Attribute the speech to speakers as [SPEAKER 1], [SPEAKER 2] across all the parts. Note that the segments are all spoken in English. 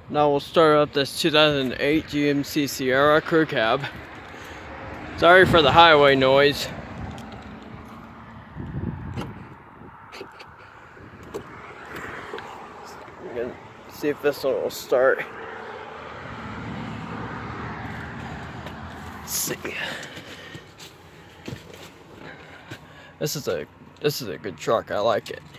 [SPEAKER 1] Now we'll start up this 2008 GMC Sierra crew cab. Sorry for the highway noise. I'm gonna see if this one will start. Let's see. This is a good truck. I like it.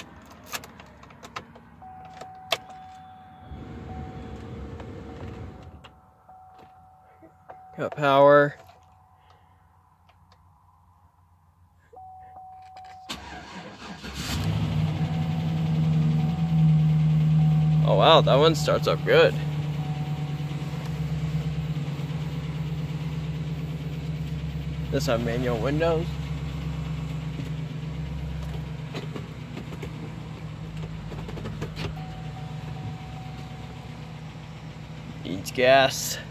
[SPEAKER 1] Got power. Oh wow, that one starts up good. This have manual windows. Needs gas.